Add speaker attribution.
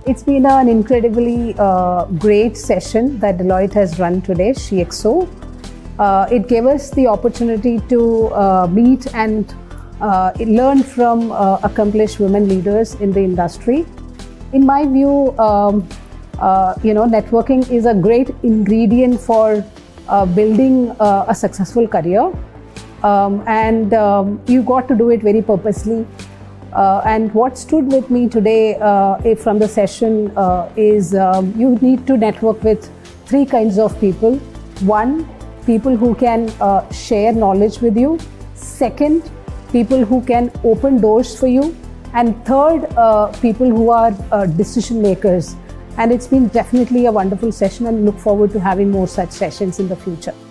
Speaker 1: It's been an incredibly great session that Deloitte has run today, SheXO. It gave us the opportunity to meet and learn from accomplished women leaders in the industry. In my view, networking is a great ingredient for building a successful career, and you got to do it very purposely. And what stood with me today from the session is you need to network with three kinds of people. One, people who can share knowledge with you. Second, people who can open doors for you. And third, people who are decision makers. And it's been definitely a wonderful session, and look forward to having more such sessions in the future.